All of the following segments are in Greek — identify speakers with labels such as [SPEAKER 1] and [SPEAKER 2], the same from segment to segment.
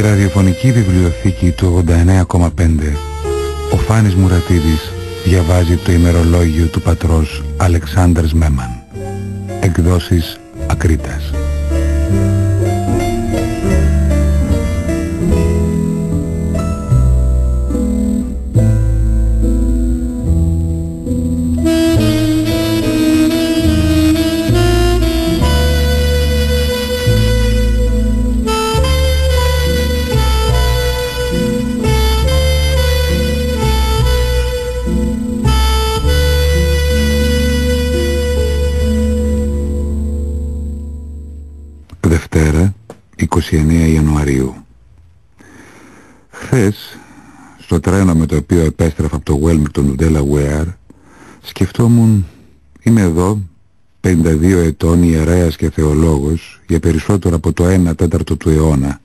[SPEAKER 1] ραδιοφωνική βιβλιοθήκη του 89,5 ο Φάνης Μουρατίδης διαβάζει το ημερολόγιο του πατρός Αλεξάνδρας Μέμαν. Εκδόσεις Ακρίτας. Δευτέρα, 29 Ιανουαρίου. Χθες, στο τρένο με το οποίο επέστρεφα από το Wilmington του Delaware, σκεφτόμουν, είμαι εδώ, 52 ετών, ιερέας και θεολόγος, για περισσότερο από το 1/4 του αιώνα.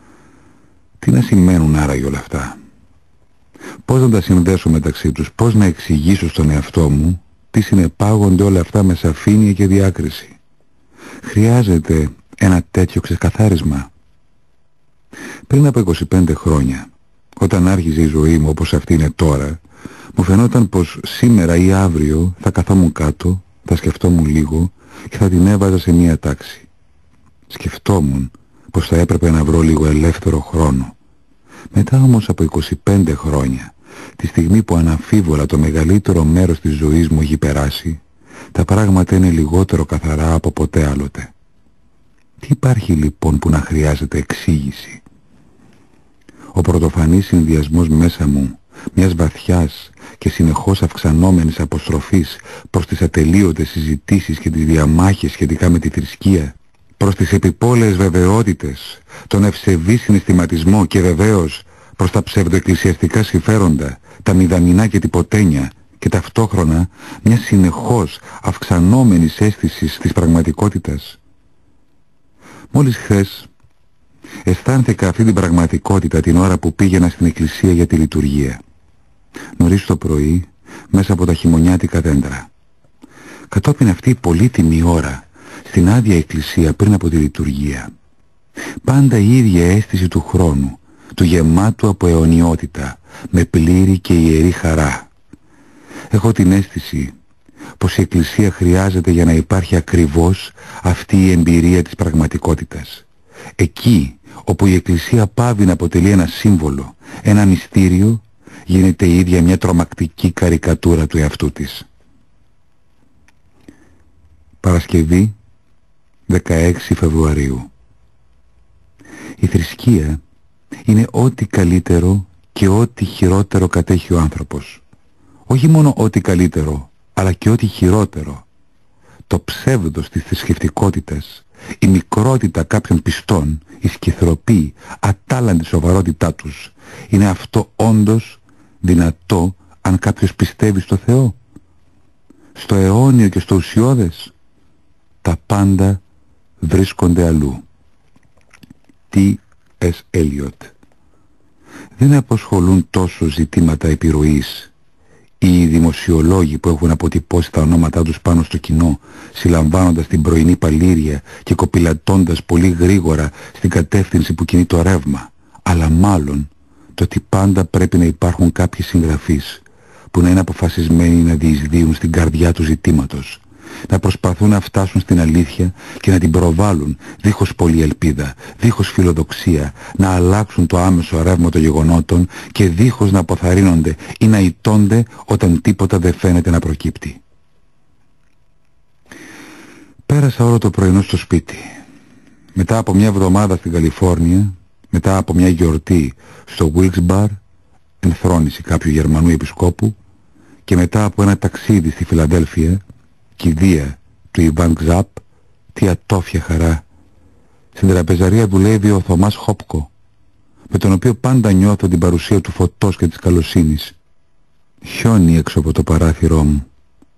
[SPEAKER 1] Τι να σημαίνουν άραγε όλα αυτά? Πώς να τα συνδέσω μεταξύ τους? Πώς να εξηγήσω στον εαυτό μου τι συνεπάγονται όλα αυτά με σαφήνεια και διάκριση? Χρειάζεται ένα τέτοιο ξεκαθάρισμα. Πριν από 25 χρόνια, όταν άρχιζε η ζωή μου όπως αυτή είναι τώρα, μου φαινόταν πως σήμερα ή αύριο θα καθόμουν κάτω, θα σκεφτόμουν λίγο και θα την έβαζα σε μία τάξη. Σκεφτόμουν πως θα έπρεπε να βρω λίγο ελεύθερο χρόνο. Μετά όμως από 25 χρόνια, τη στιγμή που αναμφίβολα το μεγαλύτερο μέρος της ζωής μου έχει περάσει, τα πράγματα είναι λιγότερο καθαρά από ποτέ άλλοτε. Τι υπάρχει λοιπόν που να χρειάζεται εξήγηση? Ο πρωτοφανής συνδυασμός μέσα μου μιας βαθιάς και συνεχώς αυξανόμενης αποστροφής προς τις ατελείωτες συζητήσεις και τις διαμάχες σχετικά με τη θρησκεία, προς τις επιπόλαιες βεβαιότητες, τον ευσεβή συναισθηματισμό και βεβαίως προς τα ψευδοεκκλησιαστικά συμφέροντα, τα μηδαμινά και τυποτένια, και ταυτόχρονα μια συνεχώς αυξανόμενης αίσθησης της πραγματικότητας. Μόλις χθες αισθάνθηκα αυτή την πραγματικότητα την ώρα που πήγαινα στην εκκλησία για τη λειτουργία. Νωρίς το πρωί, μέσα από τα χειμωνιάτικα δέντρα. Κατόπιν αυτή η πολύτιμη ώρα, στην άδεια εκκλησία πριν από τη λειτουργία. Πάντα η ίδια αίσθηση του χρόνου, του γεμάτου από αιωνιότητα, με πλήρη και ιερή χαρά. Έχω την αίσθηση πως η εκκλησία χρειάζεται για να υπάρχει ακριβώς αυτή η εμπειρία της πραγματικότητας. Εκεί όπου η εκκλησία πάβει να αποτελεί ένα σύμβολο, ένα μυστήριο, γίνεται η ίδια μια τρομακτική καρικατούρα του εαυτού της. Παρασκευή, 16 Φεβρουαρίου. Η θρησκεία είναι ό,τι καλύτερο και ό,τι χειρότερο κατέχει ο άνθρωπος. Όχι μόνο ό,τι καλύτερο, αλλά και ό,τι χειρότερο. Το ψεύδος της θρησκευτικότητας, η μικρότητα κάποιων πιστών, η σκυθροπή, ατάλλαντη σοβαρότητά τους, είναι αυτό όντως δυνατό αν κάποιος πιστεύει στο Θεό? Στο αιώνιο και στο ουσιώδες? Τα πάντα βρίσκονται αλλού. T.S. Eliot. Δεν απασχολούν τόσο ζητήματα επιρροής οι δημοσιολόγοι που έχουν αποτυπώσει τα ονόματά τους πάνω στο κοινό, συλλαμβάνοντας την πρωινή παλήρια και κοπηλατώντας πολύ γρήγορα στην κατεύθυνση που κινεί το ρεύμα, αλλά μάλλον το ότι πάντα πρέπει να υπάρχουν κάποιοι συγγραφείς που να είναι αποφασισμένοι να διεισδύουν στην καρδιά του ζητήματος, να προσπαθούν να φτάσουν στην αλήθεια και να την προβάλλουν δίχως πολλή ελπίδα, δίχως φιλοδοξία, να αλλάξουν το άμεσο ρεύμα των γεγονότων και δίχως να αποθαρρύνονται ή να ηττώνται όταν τίποτα δεν φαίνεται να προκύπτει. Πέρασα όλο το πρωινό στο σπίτι. Μετά από μια εβδομάδα στην Καλιφόρνια, μετά από μια γιορτή στο Wilkes-Barre, ενθρόνηση κάποιου Γερμανού επισκόπου, και μετά από ένα ταξίδι στη Φιλαδέλφια, κηδεία του Ιβάν Ξάπ, τι ατόφια χαρά. Στην τραπεζαρία δουλεύει ο Θωμάς Χόπκο, με τον οποίο πάντα νιώθω την παρουσία του φωτός και της καλοσύνης. Χιόνι έξω από το παράθυρό μου.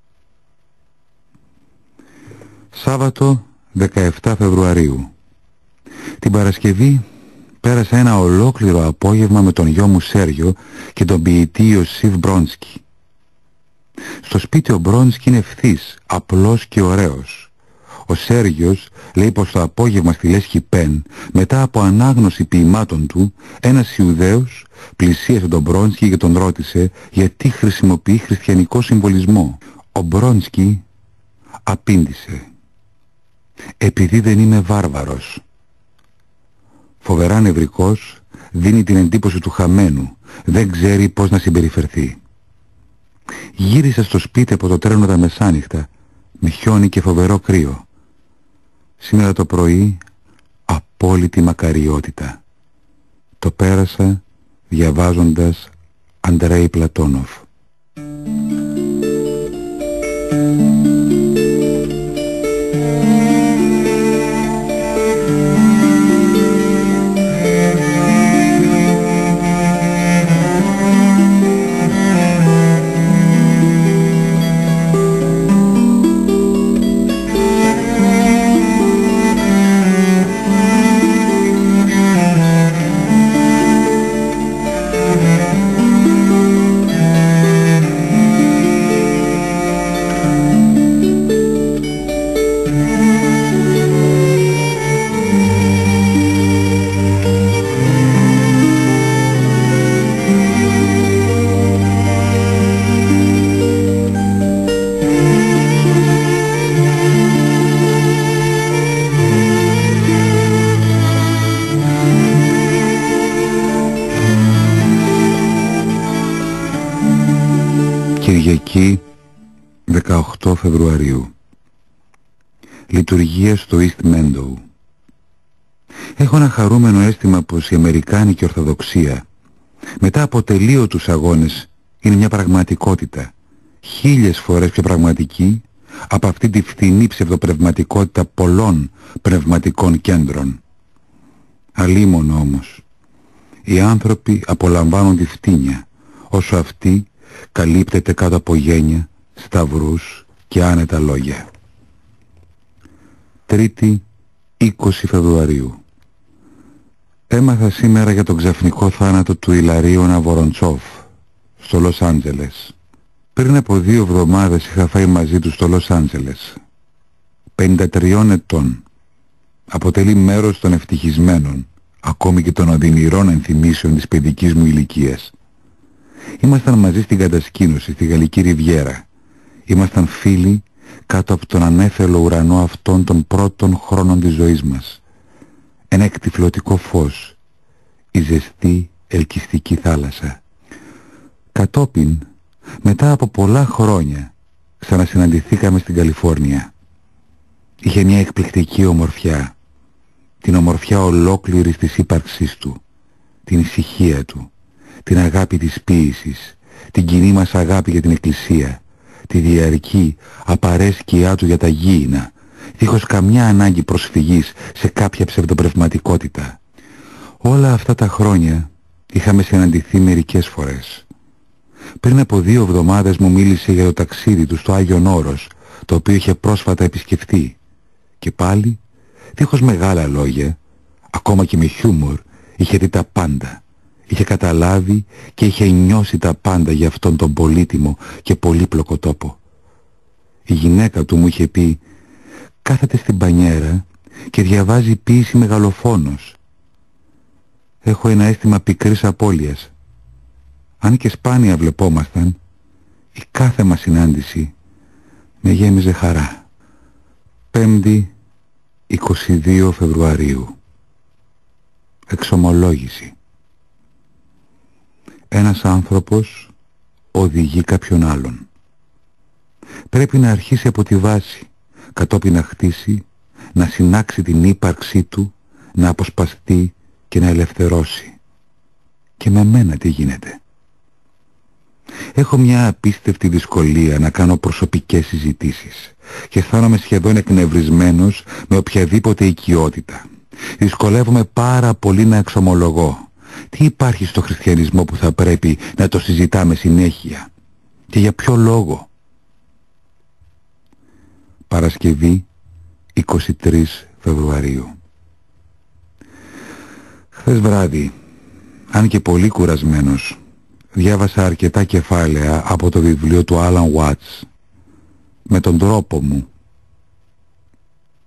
[SPEAKER 1] Σάββατο, 17 Φεβρουαρίου. Την Παρασκευή πέρασα ένα ολόκληρο απόγευμα με τον γιο μου Σέργιο και τον ποιητή Ιωσήφ Μπρόνσκι. Στο σπίτι ο Μπρόνσκι είναι ευθύς, απλός και ωραίος. Ο Σέργιος λέει πως το απόγευμα στη Λέσχη Πεν, μετά από ανάγνωση ποιημάτων του, ένας Ιουδαίος πλησίασε τον Μπρόνσκι και τον ρώτησε γιατί χρησιμοποιεί χριστιανικό συμβολισμό. Ο Μπρόνσκι απήντησε «Επειδή δεν είμαι βάρβαρος». Φοβερά νευρικός, δίνει την εντύπωση του χαμένου, δεν ξέρει πώς να συμπεριφερθεί. Γύρισα στο σπίτι από το τρένο τα μεσάνυχτα, με χιόνι και φοβερό κρύο. Σήμερα το πρωί, απόλυτη μακαριότητα. Το πέρασα διαβάζοντας Αντρέι Πλατώνοφ. Κυριακή 18 Φεβρουαρίου. Λειτουργία στο East Meadow. Έχω ένα χαρούμενο αίσθημα πως η αμερικάνικη ορθοδοξία μετά από τελείωτους αγώνες είναι μια πραγματικότητα 1000 φορές πιο πραγματική από αυτή τη φθηνή ψευδοπνευματικότητα πολλών πνευματικών κέντρων. Αλίμονο όμως, οι άνθρωποι απολαμβάνουν τη φτύνια όσο αυτή καλύπτεται κάτω από γένια, σταυρούς και άνετα λόγια. Τρίτη 20 Φεβρουαρίου. Έμαθα σήμερα για τον ξαφνικό θάνατο του Ιλαρίωνα Βοροντσόφ στο Λος Άντζελες. Πριν από 2 εβδομάδες είχα φάει μαζί του στο Λος Άντζελες. 53 ετών. Αποτελεί μέρος των ευτυχισμένων, ακόμη και των οδυνηρών ενθυμίσεων της παιδικής μου ηλικίας. Ήμασταν μαζί στην κατασκήνωση, στη Γαλλική Ριβιέρα. Ήμασταν φίλοι κάτω από τον ανέφελο ουρανό αυτών των πρώτων χρόνων της ζωής μας. Ένα εκτυφλωτικό φως, η ζεστή ελκυστική θάλασσα. Κατόπιν, μετά από πολλά χρόνια, ξανασυναντηθήκαμε στην Καλιφόρνια. Είχε μια εκπληκτική ομορφιά, την ομορφιά ολόκληρης της ύπαρξής του, την ησυχία του, την αγάπη της ποίησης, την κοινή μας αγάπη για την Εκκλησία, τη διαρκή απαρέσκειά του για τα γήινα, δίχως καμιά ανάγκη προσφυγής σε κάποια ψευδοπνευματικότητα. Όλα αυτά τα χρόνια είχαμε συναντηθεί μερικές φορές. Πριν από 2 εβδομάδες μου μίλησε για το ταξίδι του στο Άγιον Όρος, το οποίο είχε πρόσφατα επισκεφθεί. Και πάλι, δίχως μεγάλα λόγια, ακόμα και με χιούμορ, είχε δει τα πάντα. Είχε καταλάβει και είχε νιώσει τα πάντα για αυτόν τον πολύτιμο και πολύπλοκο τόπο. Η γυναίκα του μου είχε πει «Κάθεται στην πανιέρα και διαβάζει ποίηση μεγαλοφόνος. Έχω ένα αίσθημα πικρής απώλειας. Αν και σπάνια βλεπόμασταν, η κάθε μας συνάντηση με γέμιζε χαρά». 5η 22 Φεβρουαρίου. Εξομολόγηση. Ένας άνθρωπος οδηγεί κάποιον άλλον. Πρέπει να αρχίσει από τη βάση, κατόπιν να χτίσει, να συνάξει την ύπαρξή του, να αποσπαστεί και να ελευθερώσει. Και με μένα τι γίνεται? Έχω μια απίστευτη δυσκολία να κάνω προσωπικές συζητήσεις και αισθάνομαι σχεδόν εκνευρισμένος με οποιαδήποτε οικειότητα. Δυσκολεύομαι πάρα πολύ να εξομολογώ. Τι υπάρχει στο χριστιανισμό που θα πρέπει να το συζητάμε συνέχεια? Και για ποιο λόγο? Παρασκευή 23 Φεβρουαρίου. Χθες βράδυ, αν και πολύ κουρασμένος, διάβασα αρκετά κεφάλαια από το βιβλίο του Άλαν Watts. Με τον τρόπο μου.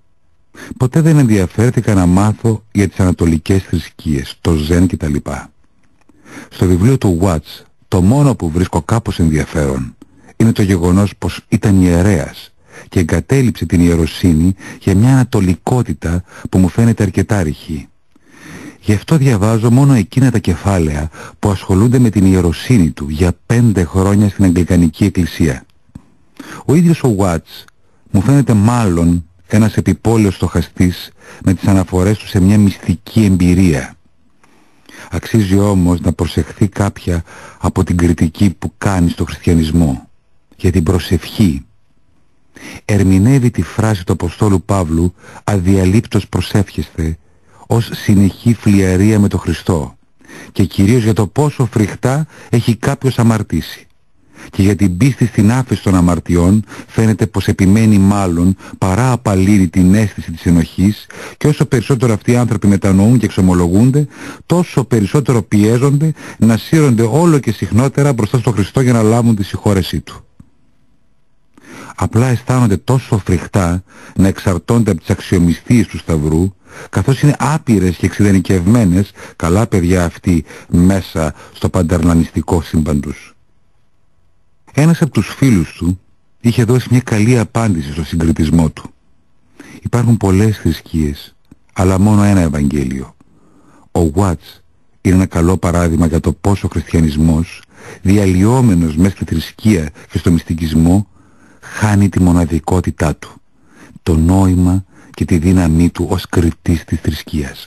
[SPEAKER 1] Ποτέ δεν ενδιαφέρθηκα να μάθω για τις ανατολικές θρησκείες, το Ζεν κτλ. Στο βιβλίο του Watts το μόνο που βρίσκω κάπως ενδιαφέρον είναι το γεγονός πως ήταν ιερέας και εγκατέλειψε την ιεροσύνη για μια ανατολικότητα που μου φαίνεται αρκετά ρηχή. Γι' αυτό διαβάζω μόνο εκείνα τα κεφάλαια που ασχολούνται με την ιεροσύνη του για 5 χρόνια στην Αγγλικανική Εκκλησία. Ο ίδιος ο Watts μου φαίνεται μάλλον ένας επιπόλαιος στοχαστής με τις αναφορές του σε μια μυστική εμπειρία. Αξίζει όμως να προσεχθεί κάποια από την κριτική που κάνει στο χριστιανισμό για την προσευχή. Ερμηνεύει τη φράση του Αποστόλου Παύλου «Αδιαλείπτως προσεύχεστε» ως συνεχή φλιαρία με τον Χριστό και κυρίως για το πόσο φρικτά έχει κάποιος αμαρτήσει. Και για την πίστη στην άφεση των αμαρτιών φαίνεται πως επιμένει μάλλον παρά απαλύνει την αίσθηση της ενοχής, και όσο περισσότερο αυτοί οι άνθρωποι μετανοούν και εξομολογούνται, τόσο περισσότερο πιέζονται να σύρονται όλο και συχνότερα μπροστά στον Χριστό για να λάβουν τη συγχώρεσή του. Απλά αισθάνονται τόσο φρικτά να εξαρτώνται από τις αξιομυστίες του Σταυρού, καθώς είναι άπειρες και εξειδανικευμένες καλά παιδιά αυτοί μέσα στο παντερνανιστικό σύμπαν τους. Ένας από τους φίλους του είχε δώσει μια καλή απάντηση στο συγκριτισμό του. Υπάρχουν πολλές θρησκείες, αλλά μόνο ένα Ευαγγέλιο. Ο Watts είναι ένα καλό παράδειγμα για το πόσο ο χριστιανισμός, διαλυόμενος μέσα στη θρησκεία και στο μυστικισμό, χάνει τη μοναδικότητά του, το νόημα και τη δύναμή του ως κριτής της θρησκείας.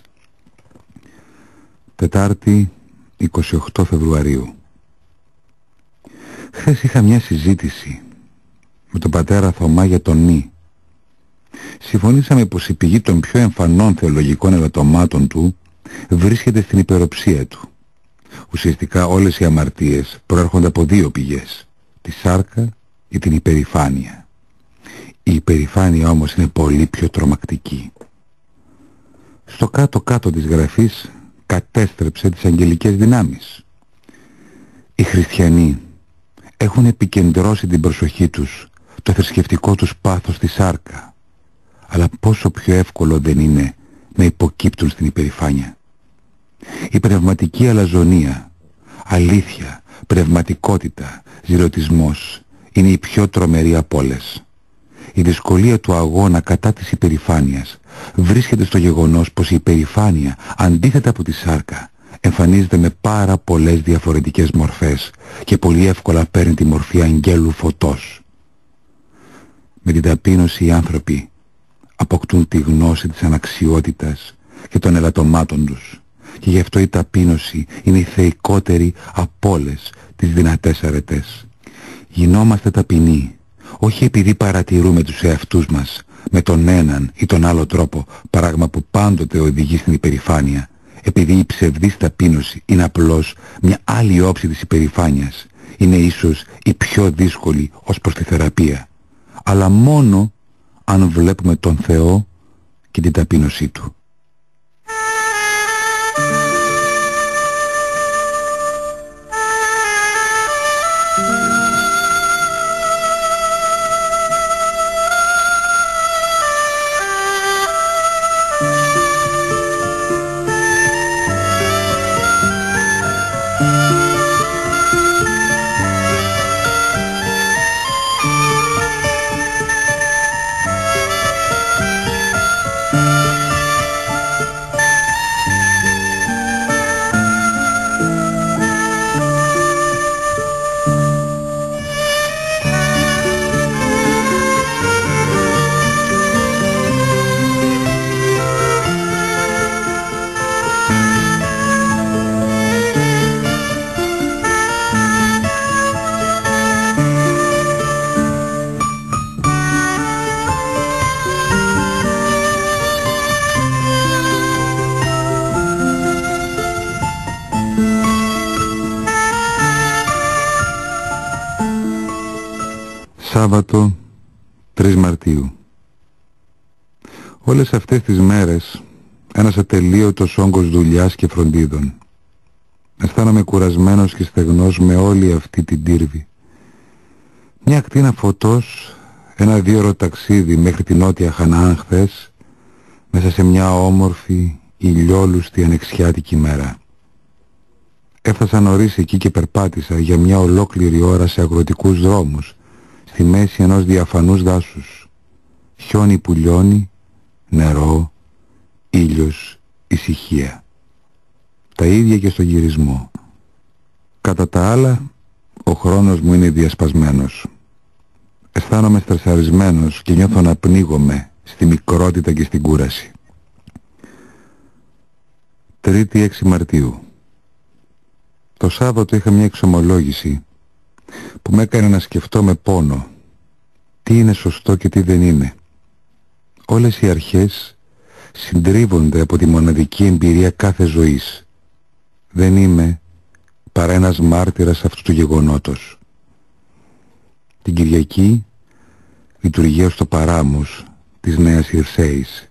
[SPEAKER 1] Τετάρτη, 28 Φεβρουαρίου. Χθες είχα μια συζήτηση με τον πατέρα Θωμά για τον νη. Συμφωνήσαμε πως η πηγή των πιο εμφανών θεολογικών ελαττωμάτων του βρίσκεται στην υπεροψία του. Ουσιαστικά όλες οι αμαρτίες προέρχονται από 2 πηγές, τη σάρκα και την υπερηφάνεια. Η υπερηφάνεια όμως είναι πολύ πιο τρομακτική. Στο κάτω-κάτω της γραφής κατέστρεψε τις αγγελικές δυνάμεις. Οι χριστιανοί έχουν επικεντρώσει την προσοχή τους, το θρησκευτικό τους πάθος στη σάρκα, αλλά πόσο πιο εύκολο δεν είναι να υποκύπτουν στην υπερηφάνεια. Η πνευματική αλαζονία, αλήθεια, πνευματικότητα, ζηλωτισμός είναι η πιο τρομερή από όλες. Η δυσκολία του αγώνα κατά της υπερηφάνειας βρίσκεται στο γεγονός πως η υπερηφάνεια, αντίθετα από τη σάρκα, εμφανίζεται με πάρα πολλές διαφορετικές μορφές και πολύ εύκολα παίρνει τη μορφή αγγέλου φωτός. Με την ταπείνωση οι άνθρωποι αποκτούν τη γνώση της αναξιότητας και των ελαττωμάτων τους, και γι' αυτό η ταπείνωση είναι η θεϊκότερη από όλες τις δυνατές αρετές. Γινόμαστε ταπεινοί, όχι επειδή παρατηρούμε τους εαυτούς μας με τον έναν ή τον άλλο τρόπο, πράγμα που πάντοτε οδηγεί στην υπερηφάνεια, επειδή η ψευδής ταπείνωση είναι απλώς μια άλλη όψη της υπερηφάνειας, είναι ίσως η πιο δύσκολη ως προς τη θεραπεία, αλλά μόνο αν βλέπουμε τον Θεό και την ταπείνωσή Του. Σάββατο 3 Μαρτίου. Όλες αυτές τις μέρες ένας ατελείωτος όγκος δουλειάς και φροντίδων. Αισθάνομαι κουρασμένος και στεγνός με όλη αυτή την τύρβη. Μια ακτίνα φωτός, ένα 2ωρο ταξίδι μέχρι την Νότια Χαναάν χθες, μέσα σε μια όμορφη, ηλιόλουστη ανεξιάτικη μέρα. Έφτασα νωρίς εκεί και περπάτησα για μια ολόκληρη ώρα σε αγροτικούς δρόμους, στη μέση ενός διαφανούς δάσους. Χιόνι που λιώνει, νερό, ήλιος, ησυχία. Τα ίδια και στο γυρισμό. Κατά τα άλλα, ο χρόνος μου είναι διασπασμένος. Αισθάνομαι στρεσαρισμένος και νιώθω να πνίγομαι στη μικρότητα και στην κούραση. 3η 6 Μαρτίου. Το Σάββατο είχα μια εξομολόγηση που με έκανε να σκεφτώ με πόνο τι είναι σωστό και τι δεν είναι. Όλες οι αρχές συντρίβονται από τη μοναδική εμπειρία κάθε ζωής. Δεν είμαι παρά ένας μάρτυρας αυτού του γεγονότος. Την Κυριακή λειτουργία στο Παράμους της Νέας Ιρσέης.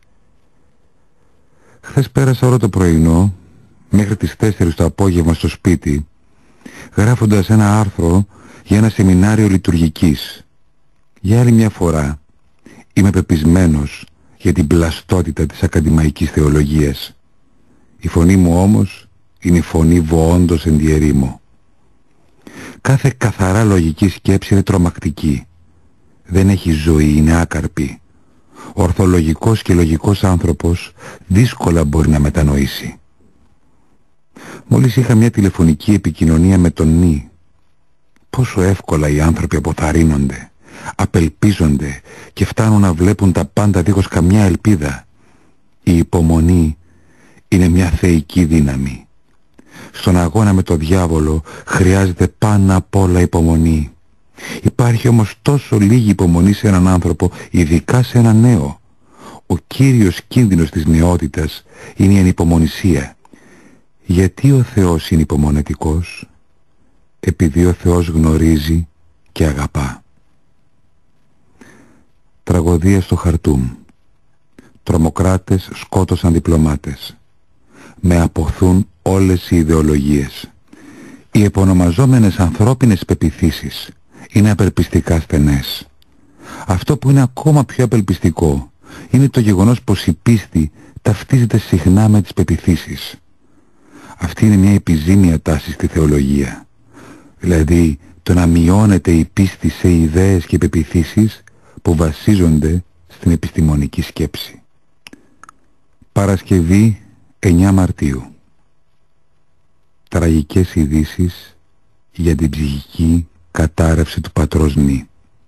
[SPEAKER 1] Χθες πέρασα όλο το πρωινό μέχρι τις 4 το απόγευμα στο σπίτι, γράφοντας ένα άρθρο για ένα σεμινάριο λειτουργικής. Για άλλη μια φορά είμαι πεπισμένος για την πλαστότητα της ακαδημαϊκής θεολογίας. Η φωνή μου όμως είναι η φωνή βοόντος εν τη ερήμο. Κάθε καθαρά λογική σκέψη είναι τρομακτική. Δεν έχει ζωή, είναι άκαρπη. Ο ορθολογικός και λογικός άνθρωπος δύσκολα μπορεί να μετανοήσει. Μόλις είχα μια τηλεφωνική επικοινωνία με τον Νι. Πόσο εύκολα οι άνθρωποι αποθαρρύνονται, απελπίζονται και φτάνουν να βλέπουν τα πάντα δίχως καμιά ελπίδα. Η υπομονή είναι μια θεϊκή δύναμη. Στον αγώνα με το διάβολο χρειάζεται πάνω απ' όλα υπομονή. Υπάρχει όμως τόσο λίγη υπομονή σε έναν άνθρωπο, ειδικά σε έναν νέο. Ο κύριος κίνδυνος της νεότητας είναι η ανυπομονησία. Γιατί ο Θεός είναι υπομονετικός? Επειδή ο Θεός γνωρίζει και αγαπά. Τραγωδία στο Χαρτούμ. Τρομοκράτες σκότωσαν διπλωμάτες. Με αποθούν όλες οι ιδεολογίες. Οι επωνομαζόμενες ανθρώπινες πεποιθήσεις είναι απελπιστικά στενές. Αυτό που είναι ακόμα πιο απελπιστικό είναι το γεγονός πως η πίστη ταυτίζεται συχνά με τις πεποιθήσεις. Αυτή είναι μια επιζήμια τάση στη θεολογία. Δηλαδή το να μειώνεται η πίστη σε ιδέες και πεποιθήσεις που βασίζονται στην επιστημονική σκέψη. Παρασκευή 9 Μαρτίου. Τραγικές ειδήσεις για την ψυχική κατάρρευση του πατρός Νι.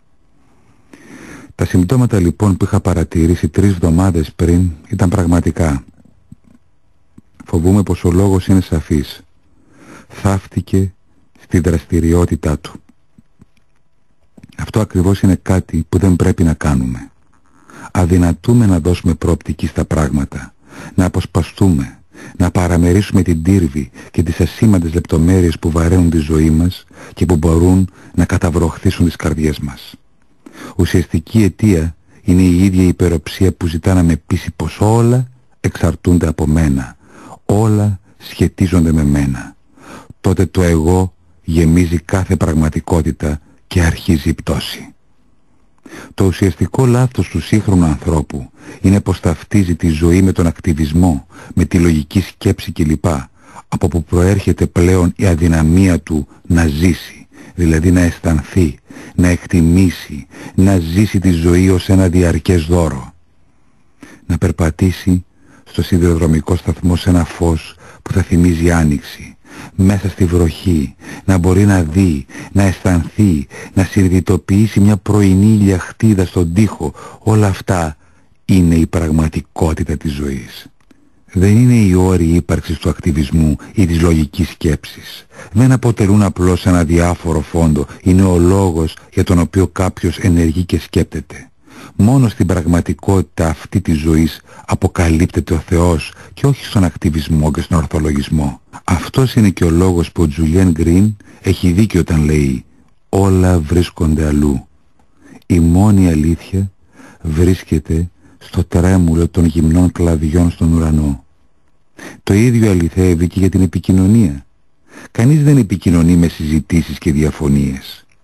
[SPEAKER 1] Τα συμπτώματα λοιπόν που είχα παρατηρήσει 3 εβδομάδες πριν ήταν πραγματικά. Φοβούμαι πως ο λόγος είναι σαφής. Θαύτηκε στη δραστηριότητά του. Αυτό ακριβώς είναι κάτι που δεν πρέπει να κάνουμε. Αδυνατούμε να δώσουμε προοπτική στα πράγματα, να αποσπαστούμε, να παραμερίσουμε την τύρβη και τις ασήμαντες λεπτομέρειες που βαραίνουν τη ζωή μας και που μπορούν να καταβροχθήσουν τις καρδιές μας. Ουσιαστική αιτία είναι η ίδια η υπεροψία που ζητά να με πείσει πως όλα εξαρτούνται από μένα, όλα σχετίζονται με μένα. Τότε το εγώ γεμίζει κάθε πραγματικότητα και αρχίζει η πτώση. Το ουσιαστικό λάθος του σύγχρονου ανθρώπου είναι πως ταυτίζει τη ζωή με τον ακτιβισμό, με τη λογική σκέψη κλπ. Από που προέρχεται πλέον η αδυναμία του να ζήσει, δηλαδή να αισθανθεί, να εκτιμήσει, να ζήσει τη ζωή ως ένα διαρκές δώρο. Να περπατήσει στο σιδηροδρομικό σταθμό σε ένα φως που θα θυμίζει άνοιξη, μέσα στη βροχή, να μπορεί να δει, να αισθανθεί, να συνειδητοποιήσει μια πρωινή ηλιαχτίδα στον τοίχο. Όλα αυτά είναι η πραγματικότητα της ζωής. Δεν είναι οι όροι ύπαρξης του ακτιβισμού ή της λογικής σκέψης. Δεν αποτελούν απλώς ένα διάφορο φόντο, είναι ο λόγος για τον οποίο κάποιος ενεργεί και σκέπτεται. Μόνο στην πραγματικότητα αυτή της ζωής αποκαλύπτεται ο Θεός και όχι στον ακτιβισμό και στον ορθολογισμό. Αυτός είναι και ο λόγος που ο Τζουλιέν Γκριν έχει δίκιο όταν λέει «Όλα βρίσκονται αλλού». Η μόνη αλήθεια βρίσκεται στο τρέμουλο των γυμνών κλαδιών στον ουρανό. Το ίδιο αληθεύει και για την επικοινωνία. Κανείς δεν επικοινωνεί με συζητήσεις και διαφωνίες.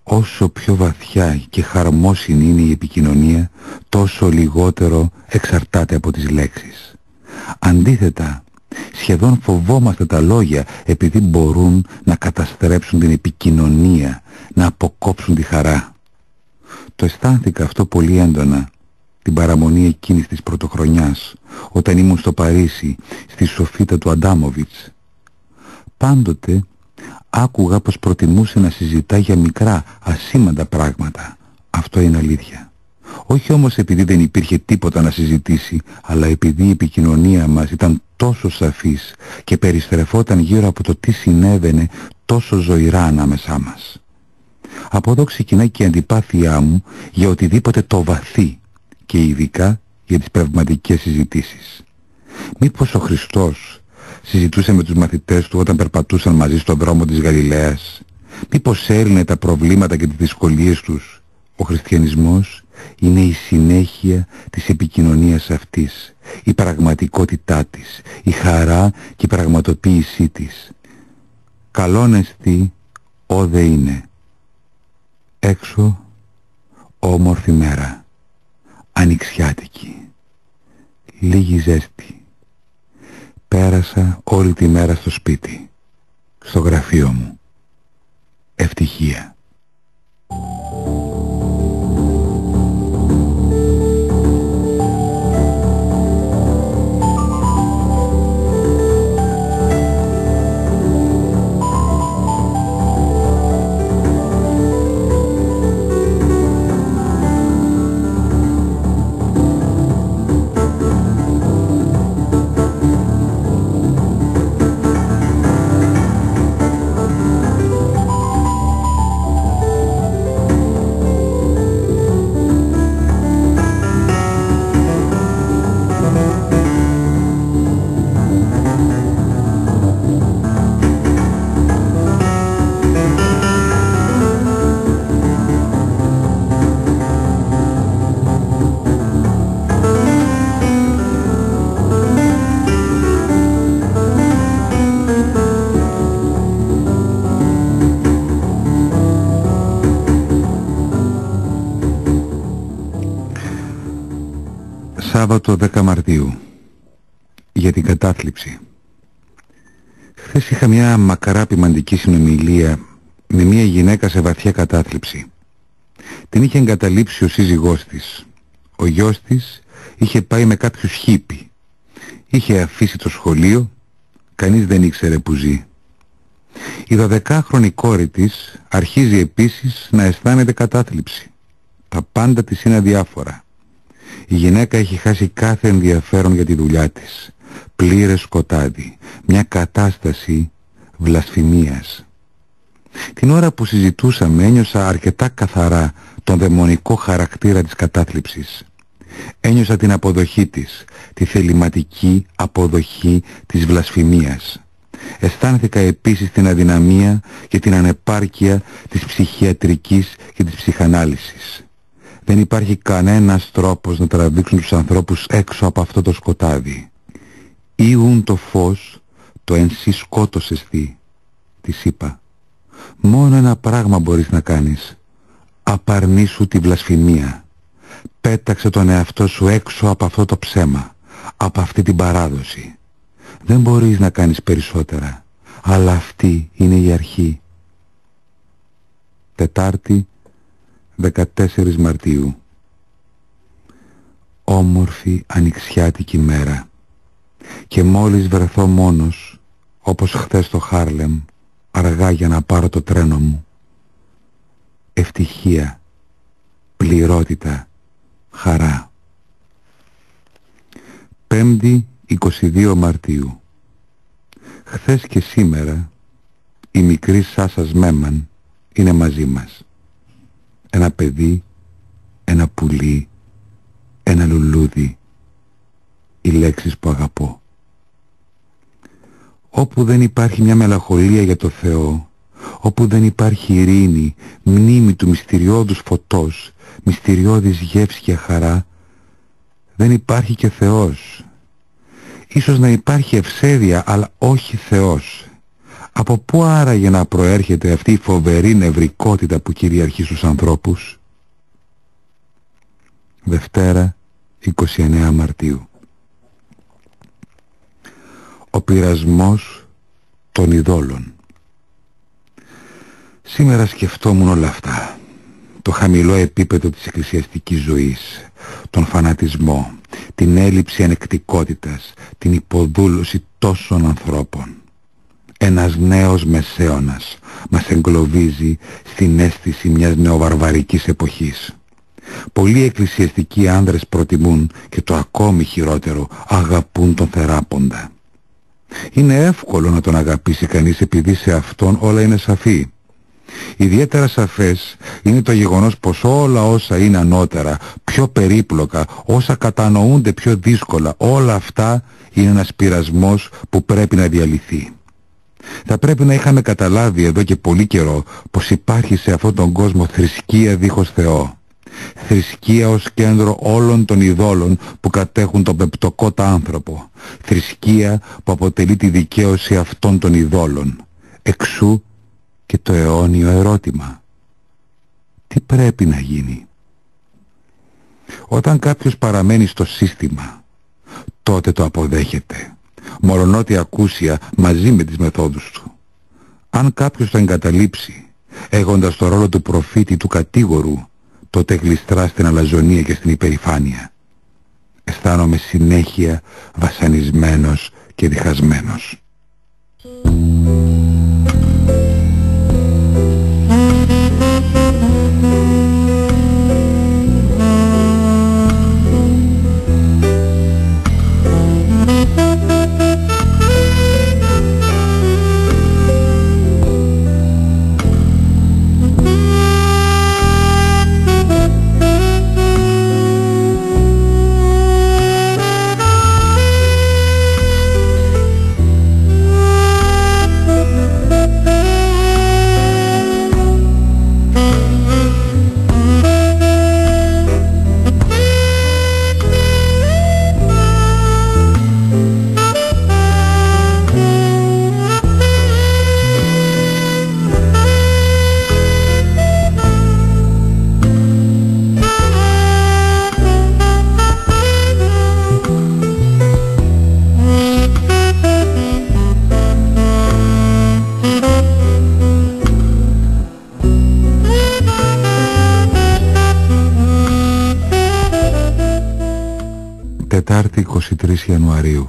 [SPEAKER 1] Όσο πιο βαθιά και χαρμόσυνη είναι η επικοινωνία, τόσο λιγότερο εξαρτάται από τις λέξεις. Αντίθετα, σχεδόν φοβόμαστε τα λόγια επειδή μπορούν να καταστρέψουν την επικοινωνία, να αποκόψουν τη χαρά. Το αισθάνθηκα αυτό πολύ έντονα την παραμονή εκείνης της πρωτοχρονιάς, όταν ήμουν στο Παρίσι, στη σοφίτα του Αντάμοβιτς. Πάντοτε άκουγα πως προτιμούσε να συζητά για μικρά, ασήμαντα πράγματα. Αυτό είναι αλήθεια. Όχι όμως επειδή δεν υπήρχε τίποτα να συζητήσει, αλλά επειδή η επικοινωνία μας ήταν τόσο σαφής και περιστρεφόταν γύρω από το τι συνέβαινε τόσο ζωηρά ανάμεσά μας. Από εδώ ξεκινάει και η αντιπάθειά μου για οτιδήποτε το βαθύ και ειδικά για τις πνευματικές συζητήσεις. Μήπως ο Χριστός συζητούσε με τους μαθητές του όταν περπατούσαν μαζί στον δρόμο της Γαλιλαίας? Μήπως έλυνε τα προβλήματα και τις δυσκολίες τους? Ο χριστιανισμός είναι η συνέχεια της επικοινωνίας αυτής, η πραγματικότητά της, η χαρά και η πραγματοποίησή της. Καλόν εστι όδε είναι. Έξω όμορφη μέρα, ανοιξιάτικη, λίγη ζέστη. Πέρασα όλη τη μέρα στο σπίτι, στο γραφείο μου. Ευτυχία. Σάββατο 10 Μαρτίου. Για την κατάθλιψη. Χθες είχα μια μακαρά ποιμαντική συνομιλία με μια γυναίκα σε βαθιά κατάθλιψη. Την είχε εγκαταλείψει ο σύζυγός της. Ο γιος της είχε πάει με κάποιους χίπι. Είχε αφήσει το σχολείο, κανείς δεν ήξερε που ζει. Η 12χρονη κόρη της αρχίζει επίσης να αισθάνεται κατάθλιψη. Τα πάντα της είναι αδιάφορα. Η γυναίκα έχει χάσει κάθε ενδιαφέρον για τη δουλειά της. Πλήρες σκοτάδι. Μια κατάσταση βλασφημίας. Την ώρα που συζητούσαμε ένιωσα αρκετά καθαρά τον δαιμονικό χαρακτήρα της κατάθλιψης. Ένιωσα την αποδοχή της, τη θεληματική αποδοχή της βλασφημίας. Αισθάνθηκα επίσης την αδυναμία και την ανεπάρκεια της ψυχιατρικής και της ψυχανάλυσης. Δεν υπάρχει κανένας τρόπος να τραβήξουν τους ανθρώπους έξω από αυτό το σκοτάδι. Ήγουν το φως, το εν σύ σκότωσες τι, της είπα. Μόνο ένα πράγμα μπορείς να κάνεις. Απαρνήσου τη βλασφημία. Πέταξε τον εαυτό σου έξω από αυτό το ψέμα, από αυτή την παράδοση. Δεν μπορείς να κάνεις περισσότερα, αλλά αυτή είναι η αρχή. Τετάρτη 14 Μαρτίου. Όμορφη ανοιξιάτικη μέρα. Και μόλις βρεθώ μόνος, όπως χθες στο Χάρλεμ, αργά για να πάρω το τρένο μου, ευτυχία, πληρότητα, χαρά. Πέμπτη 22 Μαρτίου. Χθες και σήμερα η μικρή Σάσας Μέμαν είναι μαζί μας. Ένα παιδί, ένα πουλί, ένα λουλούδι, οι λέξεις που αγαπώ. Όπου δεν υπάρχει μια μελαγχολία για το Θεό, όπου δεν υπάρχει ειρήνη, μνήμη του μυστηριώδους φωτός, μυστηριώδης γεύση και χαρά, δεν υπάρχει και Θεός. Ίσως να υπάρχει ευσέβεια, αλλά όχι Θεός. Από πού άραγε να προέρχεται αυτή η φοβερή νευρικότητα που κυριαρχεί στους ανθρώπους? Δευτέρα, 29 Μαρτίου. Ο πειρασμός των ειδόλων. Σήμερα σκεφτόμουν όλα αυτά. Το χαμηλό επίπεδο της εκκλησιαστικής ζωής, τον φανατισμό, την έλλειψη ανεκτικότητας, την υποδούλωση τόσων ανθρώπων. Ένας νέος μεσαίωνας μας εγκλωβίζει στην αίσθηση μιας νεοβαρβαρικής εποχής. Πολλοί εκκλησιαστικοί άνδρες προτιμούν και το ακόμη χειρότερο, αγαπούν τον θεράποντα. Είναι εύκολο να τον αγαπήσει κανείς επειδή σε αυτόν όλα είναι σαφή. Ιδιαίτερα σαφές είναι το γεγονός πως όλα όσα είναι ανώτερα, πιο περίπλοκα, όσα κατανοούνται πιο δύσκολα, όλα αυτά είναι ένας πειρασμός που πρέπει να διαλυθεί. Θα πρέπει να είχαμε καταλάβει εδώ και πολύ καιρό πως υπάρχει σε αυτόν τον κόσμο θρησκεία δίχως Θεό. Θρησκεία ως κέντρο όλων των ειδόλων που κατέχουν τον πεπτοκότα άνθρωπο. Θρησκεία που αποτελεί τη δικαίωση αυτών των ειδόλων. Εξού και το αιώνιο ερώτημα. Τι πρέπει να γίνει? Όταν κάποιος παραμένει στο σύστημα, τότε το αποδέχεται, μολονότι ακούσια μαζί με τις μεθόδους του. Αν κάποιος το εγκαταλείψει, έχοντας το ρόλο του προφήτη του κατήγορου, τότε γλιστρά στην αλαζονία και στην υπερηφάνεια. Αισθάνομαι συνέχεια βασανισμένος και διχασμένος. Τετάρτη 23 Ιανουαρίου.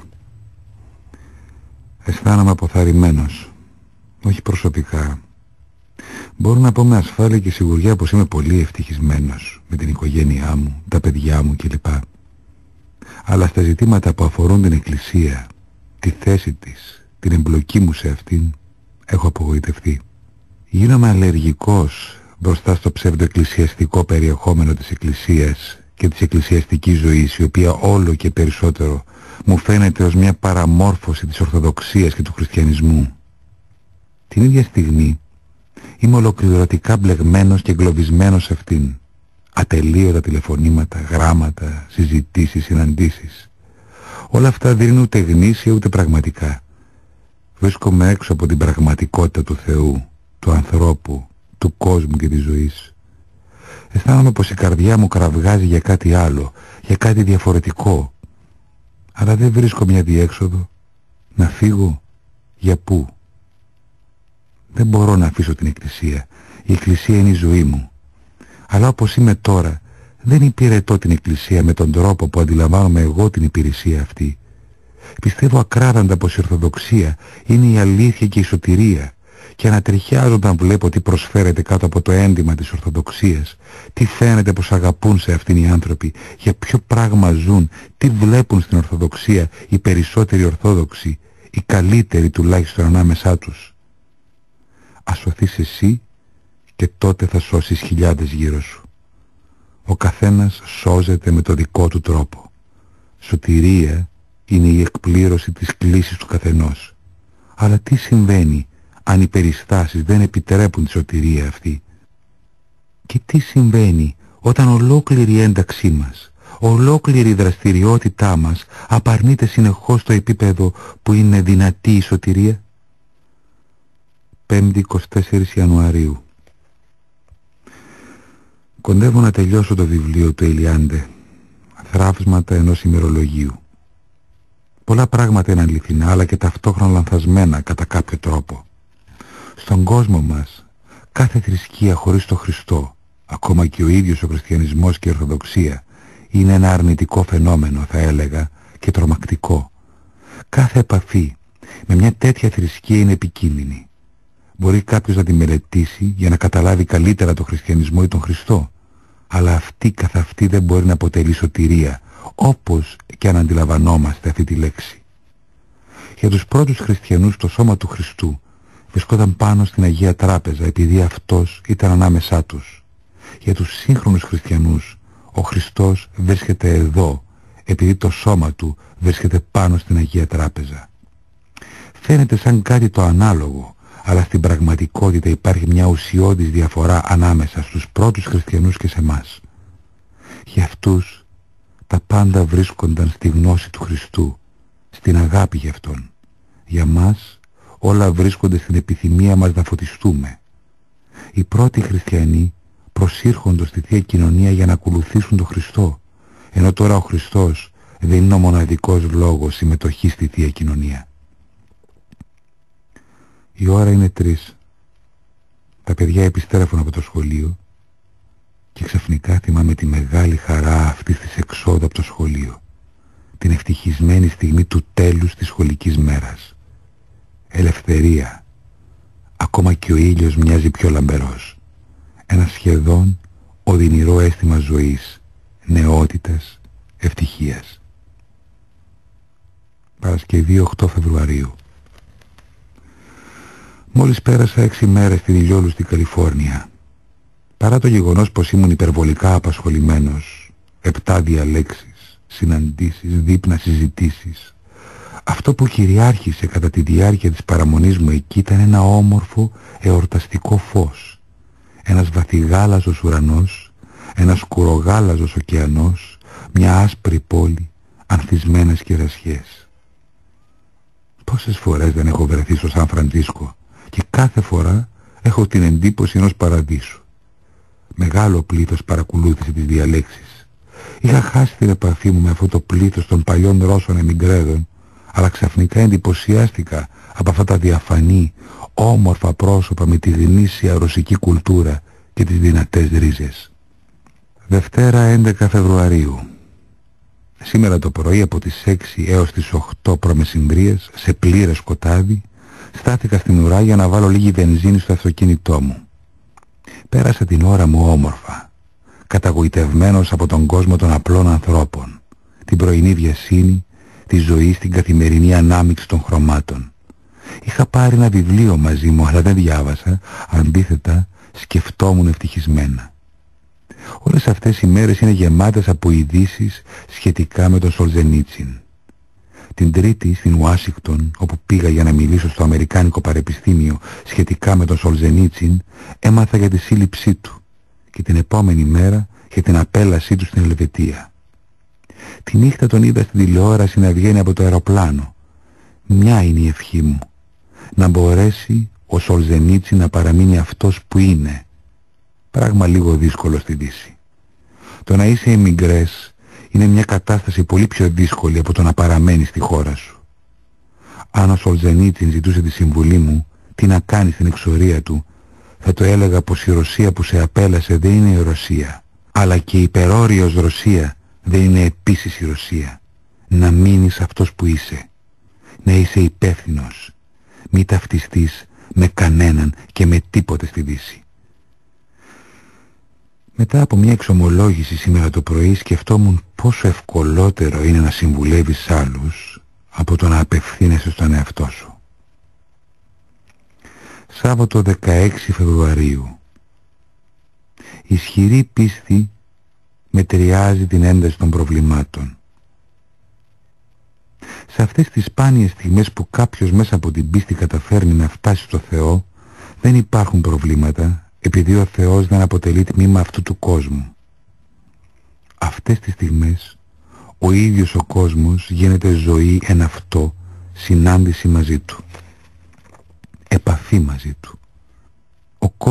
[SPEAKER 1] Αισθάνομαι αποθαρρυμένος. Όχι προσωπικά. Μπορώ να πω με ασφάλεια και σιγουριά πως είμαι πολύ ευτυχισμένος με την οικογένειά μου, τα παιδιά μου κλπ. Αλλά στα ζητήματα που αφορούν την Εκκλησία, τη θέση της, την εμπλοκή μου σε αυτήν, έχω απογοητευτεί. Γίνομαι αλλεργικός μπροστά στο ψευδοεκκλησιαστικό περιεχόμενο της Εκκλησίας και της εκκλησιαστικής ζωής, η οποία όλο και περισσότερο μου φαίνεται ως μια παραμόρφωση της Ορθοδοξίας και του χριστιανισμού. Την ίδια στιγμή είμαι ολοκληρωτικά μπλεγμένος και εγκλωβισμένος σε αυτήν. Ατελείωτα τηλεφωνήματα, γράμματα, συζητήσεις, συναντήσεις. Όλα αυτά δεν είναι ούτε γνήσια ούτε πραγματικά. Βρίσκομαι έξω από την πραγματικότητα του Θεού, του ανθρώπου, του κόσμου και της ζωής. Αισθάνομαι πως η καρδιά μου κραυγάζει για κάτι άλλο, για κάτι διαφορετικό. Αλλά δεν βρίσκω μια διέξοδο. Να φύγω? Για πού? Δεν μπορώ να αφήσω την Εκκλησία. Η Εκκλησία είναι η ζωή μου. Αλλά όπως είμαι τώρα, δεν υπηρετώ την Εκκλησία με τον τρόπο που αντιλαμβάνομαι εγώ την υπηρεσία αυτή. Πιστεύω ακράδαντα πως η Ορθοδοξία είναι η αλήθεια και η σωτηρία, και ανατριχιάζω όταν βλέπω τι προσφέρεται κάτω από το έντυμα της Ορθοδοξίας, τι φαίνεται πως αγαπούν σε αυτήν οι άνθρωποι, για ποιο πράγμα ζουν, τι βλέπουν στην Ορθοδοξία οι περισσότεροι Ορθόδοξοι, οι καλύτεροι τουλάχιστον ανάμεσά τους. Ας σωθείς εσύ και τότε θα σώσεις χιλιάδες γύρω σου. Ο καθένας σώζεται με το δικό του τρόπο. Σωτηρία είναι η εκπλήρωση της κλίσης του καθενός. Αλλά τι συμβαίνει αν οι περιστάσεις δεν επιτρέπουν τη σωτηρία αυτή? Και τι συμβαίνει όταν ολόκληρη η ένταξή μας, ολόκληρη η δραστηριότητά μας απαρνείται συνεχώς το επίπεδο που είναι δυνατή η σωτηρία? 5η 24 Ιανουαρίου. Κοντεύω να τελειώσω το βιβλίο του Ελιάντε, θραύσματα ενός ημερολογίου. Πολλά πράγματα είναι αληθινά, αλλά και ταυτόχρονα λανθασμένα κατά κάποιο τρόπο. Στον κόσμο μας, κάθε θρησκεία χωρίς το Χριστό, ακόμα και ο ίδιος ο χριστιανισμός και η Ορθοδοξία, είναι ένα αρνητικό φαινόμενο, θα έλεγα, και τρομακτικό. Κάθε επαφή με μια τέτοια θρησκεία είναι επικίνδυνη. Μπορεί κάποιος να τη μελετήσει για να καταλάβει καλύτερα τον χριστιανισμό ή τον Χριστό, αλλά αυτή καθ' αυτή δεν μπορεί να αποτελεί σωτηρία, όπως και αν αντιλαμβανόμαστε αυτή τη λέξη. Για τους πρώτους χριστιανούς το σώμα του Χριστού βρισκόταν πάνω στην Αγία Τράπεζα επειδή αυτός ήταν ανάμεσά τους. Για τους σύγχρονους χριστιανούς ο Χριστός βρίσκεται εδώ επειδή το σώμα του βρίσκεται πάνω στην Αγία Τράπεζα. Φαίνεται σαν κάτι το ανάλογο, αλλά στην πραγματικότητα υπάρχει μια ουσιώδης διαφορά ανάμεσα στους πρώτους χριστιανούς και σε εμάς. Για αυτούς τα πάντα βρίσκονταν στη γνώση του Χριστού, στην αγάπη για Αυτόν. Για μας όλα βρίσκονται στην επιθυμία μας να φωτιστούμε. Οι πρώτοι χριστιανοί προσήρχονται στη Θεία Κοινωνία για να ακολουθήσουν τον Χριστό, ενώ τώρα ο Χριστός δεν είναι ο μοναδικός λόγος συμμετοχής στη Θεία Κοινωνία. Η ώρα είναι 3. Τα παιδιά επιστρέφουν από το σχολείο και ξαφνικά θυμάμαι τη μεγάλη χαρά αυτής της εξόδου από το σχολείο, την ευτυχισμένη στιγμή του τέλους της σχολικής μέρας. Ελευθερία. Ακόμα και ο ήλιος μοιάζει πιο λαμπερός. Ένα σχεδόν οδυνηρό αίσθημα ζωής, νεότητας, ευτυχίας. Παρασκευή 8 Φεβρουαρίου. Μόλις πέρασα 6 μέρες στην ηλιόλουστη Καλιφόρνια. Παρά το γεγονός πως ήμουν υπερβολικά απασχολημένος, 7 διαλέξεις, συναντήσεις, δείπνα συζητήσεις, αυτό που κυριάρχησε κατά τη διάρκεια της παραμονής μου εκεί ήταν ένα όμορφο εορταστικό φως. Ένας βαθυγάλαζος ουρανός, ένας σκουρογάλαζος ωκεανός, μια άσπρη πόλη, ανθισμένες κερασιές. Πόσες φορές δεν έχω βρεθεί στο Σαν Φραντζίσκο και κάθε φορά έχω την εντύπωση ενός παραδείσου. Μεγάλο πλήθος παρακολούθησε τις διαλέξεις. Είχα χάσει την επαφή μου με αυτό το πλήθος των παλιών Ρώσων εμιγκρέδων, αλλά ξαφνικά εντυπωσιάστηκα από αυτά τα διαφανή, όμορφα πρόσωπα με τη γνήσια ρωσική κουλτούρα και τις δυνατές ρίζες. Δευτέρα 11 Φεβρουαρίου. Σήμερα το πρωί από τις 6 έως τις 8 προμεσημβρίες, σε πλήρες σκοτάδι, στάθηκα στην ουρά για να βάλω λίγη βενζίνη στο αυτοκίνητό μου. Πέρασα την ώρα μου όμορφα, καταγοητευμένος από τον κόσμο των απλών ανθρώπων, την πρωινή βιασύνη, τη ζωή στην καθημερινή ανάμειξη των χρωμάτων. Είχα πάρει ένα βιβλίο μαζί μου, αλλά δεν διάβασα, αντίθετα σκεφτόμουν ευτυχισμένα. Όλες αυτές οι μέρες είναι γεμάτες από ειδήσεις σχετικά με τον Σολζενίτσιν. Την Τρίτη στην Ουάσιγκτον, όπου πήγα για να μιλήσω στο Αμερικάνικο Πανεπιστήμιο σχετικά με τον Σολζενίτσιν, έμαθα για τη σύλληψή του και την επόμενη μέρα για την απέλασή του στην Ελβετία. Τη νύχτα τον είδα στην τηλεόραση να βγαίνει από το αεροπλάνο. Μια είναι η ευχή μου, να μπορέσει ο Σολζενίτσιν να παραμείνει αυτός που είναι. Πράγμα λίγο δύσκολο στη Δύση. Το να είσαι εμιγκρές είναι μια κατάσταση πολύ πιο δύσκολη από το να παραμένεις στη χώρα σου. Αν ο Σολζενίτσιν ζητούσε τη συμβουλή μου τι να κάνει στην εξορία του, θα το έλεγα πως η Ρωσία που σε απέλασε δεν είναι η Ρωσία, αλλά και η υπερόριος Ρωσία δεν είναι επίσης η Ρωσία. Να μείνεις αυτός που είσαι, να είσαι υπεύθυνος, μη ταυτιστείς με κανέναν και με τίποτε στη Δύση. Μετά από μια εξομολόγηση σήμερα το πρωί σκεφτόμουν πόσο ευκολότερο είναι να συμβουλεύεις άλλους από το να απευθύνεσαι στον εαυτό σου. Σάββατο 16 Φεβρουαρίου. Ισχυρή πίστη μετριάζει την ένταση των προβλημάτων. Σε αυτές τις σπάνιες στιγμές που κάποιος μέσα από την πίστη καταφέρνει να φτάσει στο Θεό, δεν υπάρχουν προβλήματα, επειδή ο Θεός δεν αποτελεί τμήμα αυτού του κόσμου. Αυτές τις στιγμές ο ίδιος ο κόσμος γίνεται ζωή εν αυτό, συνάντηση μαζί του, επαφή μαζί του.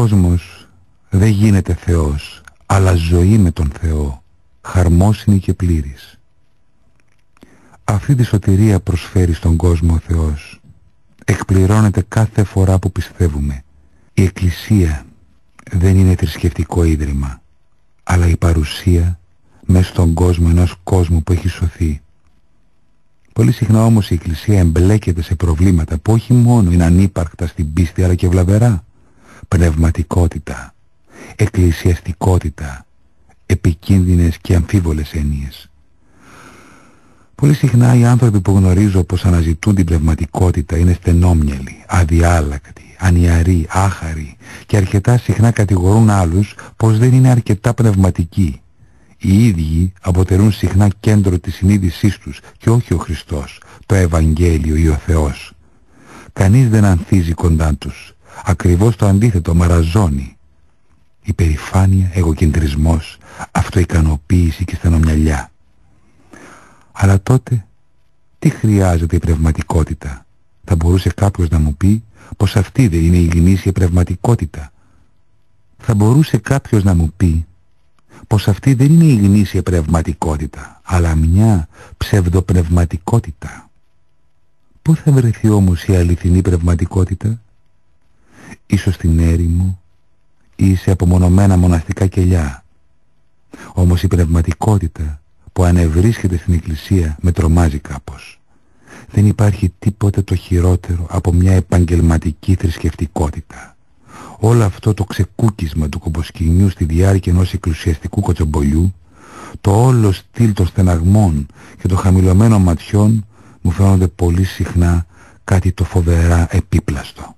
[SPEAKER 1] κόσμος δεν γίνεται Θεός, αλλά ζωή με τον Θεό, χαρμόσυνη και πλήρης. Αυτή τη σωτηρία προσφέρει στον κόσμο ο Θεός. Εκπληρώνεται κάθε φορά που πιστεύουμε. Η Εκκλησία δεν είναι θρησκευτικό ίδρυμα, αλλά η παρουσία μέσα στον κόσμο ενός κόσμου που έχει σωθεί. Πολύ συχνά όμως η Εκκλησία εμπλέκεται σε προβλήματα που όχι μόνο είναι ανύπαρκτα στην πίστη, αλλά και βλαβερά. Πνευματικότητα, εκκλησιαστικότητα, επικίνδυνες και αμφίβολες έννοιες. Πολύ συχνά οι άνθρωποι που γνωρίζω πως αναζητούν την πνευματικότητα είναι στενόμυαλοι, αδιάλακτοι, ανιαροί, άχαροι και αρκετά συχνά κατηγορούν άλλους πως δεν είναι αρκετά πνευματικοί. Οι ίδιοι αποτελούν συχνά κέντρο της συνείδησής τους και όχι ο Χριστός, το Ευαγγέλιο ή ο Θεός. Κανείς δεν ανθίζει κοντά τους. Ακριβώς το αντίθετο, μαραζώνει. Υπερηφάνεια, εγωκεντρισμός, αυτοικανοποίηση και στενομυαλιά. Αλλά τότε, τι χρειάζεται η πνευματικότητα? Θα μπορούσε κάποιος να μου πει πως αυτή δεν είναι η γνήσια πνευματικότητα? Θα μπορούσε κάποιος να μου πει πως αυτή δεν είναι η γνήσια πνευματικότητα, αλλά μια ψευδοπνευματικότητα? Πού θα βρεθεί όμως η αληθινή πνευματικότητα? Ίσως στην έρημο ή σε απομονωμένα μοναστικά κελιά. Όμως η πνευματικότητα που ανεβρίσκεται στην Εκκλησία με τρομάζει κάπως. Δεν υπάρχει τίποτε το χειρότερο από μια επαγγελματική θρησκευτικότητα. Όλο αυτό το ξεκούκισμα του κομποσκηνιού στη διάρκεια ενός εκκλησιαστικού κοτσομπολιού, το όλο στυλ των στεναγμών και των χαμηλωμένων ματιών μου φαίνονται πολύ συχνά κάτι το φοβερά επίπλαστο.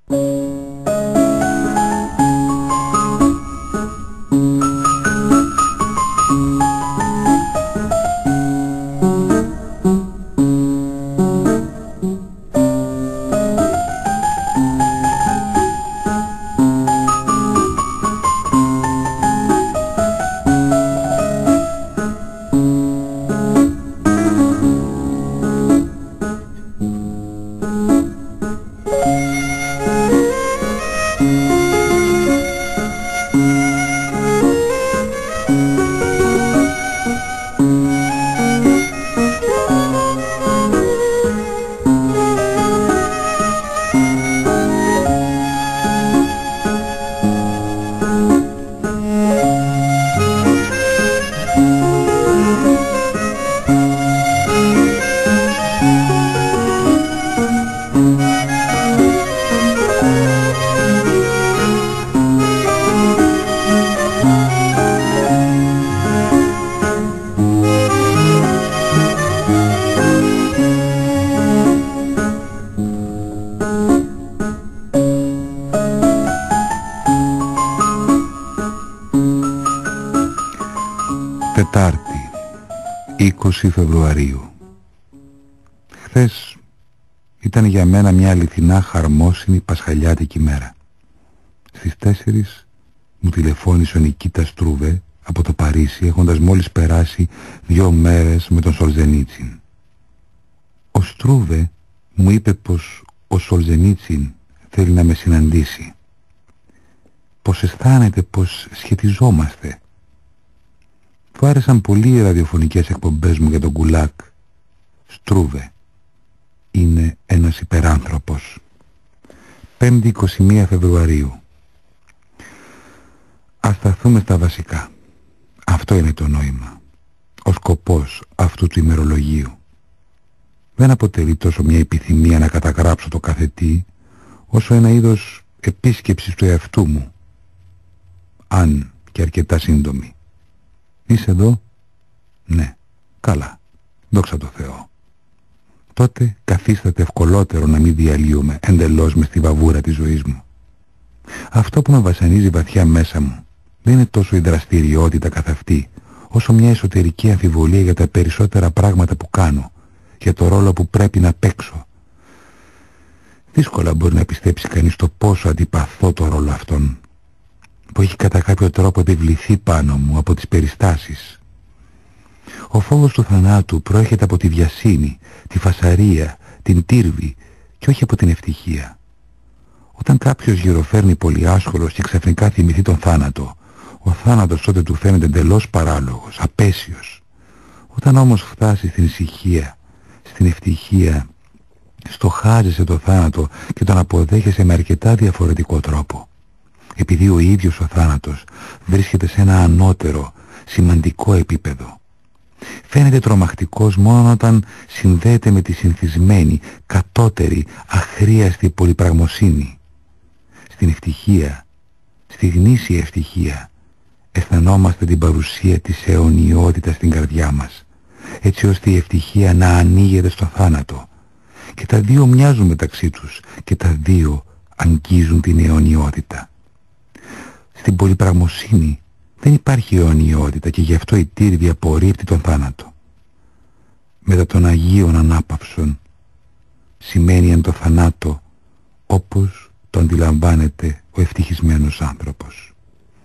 [SPEAKER 1] Τετάρτη, 20 Φεβρουαρίου. Χθες ήταν για μένα μια αληθινά χαρμόσυνη πασχαλιάτικη μέρα. Στις 4 μου τηλεφώνησε ο Νικίτας Στρούβε από το Παρίσι, έχοντας μόλις περάσει 2 μέρες με τον Σολζενίτσιν. Ο Στρούβε μου είπε πως ο Σολζενίτσιν θέλει να με συναντήσει. Πως αισθάνεται πως σχετιζόμαστε. Του άρεσαν πολύ οι ραδιοφωνικές εκπομπές μου για τον Γκουλάκ. Στρούβε είναι ένας υπεράνθρωπος. 5η 21 Φεβρουαρίου. Ας σταθούμε στα βασικά. Αυτό είναι το νόημα. Ο σκοπός αυτού του ημερολογίου. Δεν αποτελεί τόσο μια επιθυμία να καταγράψω το κάθε τι, όσο ένα είδος επίσκεψης του εαυτού μου. Αν και αρκετά σύντομη. Είσαι εδώ? Ναι. Καλά. Δόξα τω Θεώ. Τότε καθίσταται ευκολότερο να μην διαλύομαι εντελώς μες στη βαβούρα της ζωής μου. Αυτό που με βασανίζει βαθιά μέσα μου δεν είναι τόσο η δραστηριότητα καθ' αυτή, όσο μια εσωτερική αμφιβολία για τα περισσότερα πράγματα που κάνω, για το ρόλο που πρέπει να παίξω. Δύσκολα μπορεί να πιστέψει κανείς το πόσο αντιπαθώ το ρόλο αυτόν, που έχει κατά κάποιο τρόπο επιβληθεί πάνω μου από τις περιστάσεις. Ο φόβος του θανάτου προέρχεται από τη βιασύνη, τη φασαρία, την τύρβη και όχι από την ευτυχία. Ο Όταν κάποιος γυροφέρνει πολύ άσχολος και ξαφνικά θυμηθεί τον θάνατο, ο θάνατος τότε του φαίνεται εντελώς παράλογος, απέσιος. Όταν όμως φτάσει στην ησυχία, στην ευτυχία, στοχάζεσαι το θάνατο και τον αποδέχεσαι με αρκετά διαφορετικό τρόπο. Επειδή ο ίδιος ο θάνατος βρίσκεται σε ένα ανώτερο, σημαντικό επίπεδο. Φαίνεται τρομακτικός μόνο όταν συνδέεται με τη συνηθισμένη, κατώτερη, αχρίαστη πολυπραγμοσύνη. Στην ευτυχία, στη γνήσια ευτυχία, αισθανόμαστε την παρουσία της αιωνιότητας στην καρδιά μας, έτσι ώστε η ευτυχία να ανοίγεται στο θάνατο. Και τα δύο μοιάζουν μεταξύ τους και τα δύο αγγίζουν την αιωνιότητα. Στην πολυπραγμοσύνη δεν υπάρχει αιωνιότητα και γι' αυτό η τύρβη απορρίπτει τον θάνατο. Μετά των Αγίων Ανάπαυσων σημαίνει εν το θανάτο όπως το αντιλαμβάνεται ο ευτυχισμένος άνθρωπος.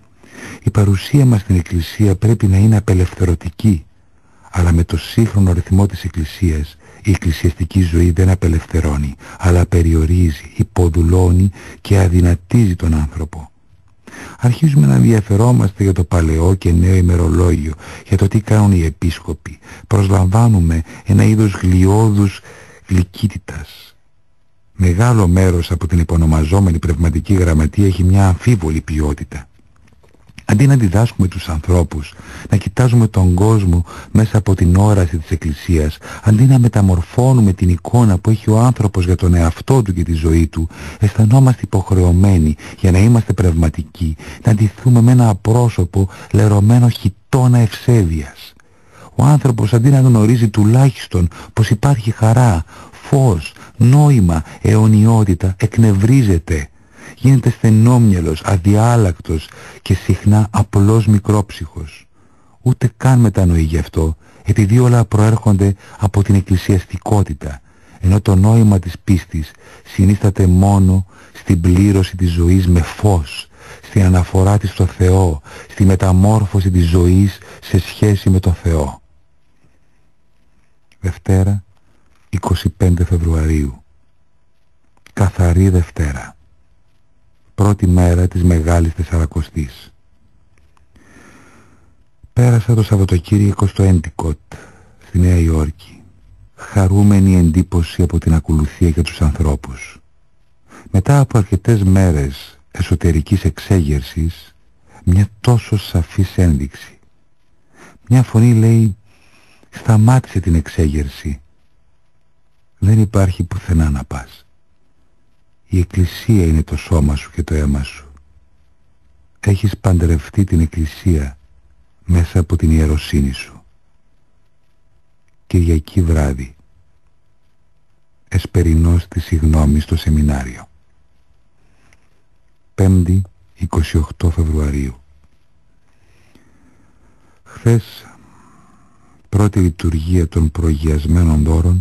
[SPEAKER 1] Η παρουσία μας στην Εκκλησία πρέπει να είναι απελευθερωτική, αλλά με το σύγχρονο ρυθμό της Εκκλησίας η εκκλησιαστική ζωή δεν απελευθερώνει, αλλά περιορίζει, υποδουλώνει και αδυνατίζει τον άνθρωπο. Αρχίζουμε να ενδιαφερόμαστε για το παλαιό και νέο ημερολόγιο, για το τι κάνουν οι επίσκοποι. Προσλαμβάνουμε ένα είδος γλιώδους γλυκύτητας. Μεγάλο μέρος από την υπονομαζόμενη πνευματική γραμματεία έχει μια αμφίβολη ποιότητα. Αντί να διδάσκουμε τους ανθρώπους, να κοιτάζουμε τον κόσμο μέσα από την όραση της Εκκλησίας, αντί να μεταμορφώνουμε την εικόνα που έχει ο άνθρωπος για τον εαυτό του και τη ζωή του, αισθανόμαστε υποχρεωμένοι, για να είμαστε πνευματικοί, να ντυθούμε με ένα απρόσωπο λερωμένο χιτώνα ευσέβειας. Ο άνθρωπος, αντί να γνωρίζει τουλάχιστον πως υπάρχει χαρά, φως, νόημα, αιωνιότητα, εκνευρίζεται. Γίνεται στενόμυαλος, αδιάλακτος και συχνά απλός μικρόψυχος. Ούτε καν μετανοεί γι' αυτό, επειδή όλα προέρχονται από την εκκλησιαστικότητα, ενώ το νόημα της πίστης συνίσταται μόνο στην πλήρωση της ζωής με φως, στην αναφορά της στο Θεό, στη μεταμόρφωση της ζωής σε σχέση με το Θεό. Δευτέρα, 25 Φεβρουαρίου. Καθαρή Δευτέρα. Πρώτη μέρα της Μεγάλης Τεσσαρακοστής. Πέρασα το Σαββατοκύριακο στο Έντικοτ, στη Νέα Υόρκη, χαρούμενη εντύπωση από την ακολουθία και τους ανθρώπους. Μετά από αρκετές μέρες εσωτερικής εξέγερσης, μια τόσο σαφής ένδειξη. Μια φωνή λέει: «Σταμάτησε την εξέγερση. Δεν υπάρχει πουθενά να πας. Η Εκκλησία είναι το σώμα σου και το αίμα σου. Έχεις παντρευτεί την Εκκλησία μέσα από την ιεροσύνη σου». Κυριακή βράδυ. Εσπερινός τη συγγνώμη στο σεμινάριο. 5η, 28 Φεβρουαρίου. Χθες, πρώτη λειτουργία των προηγιασμένων δώρων,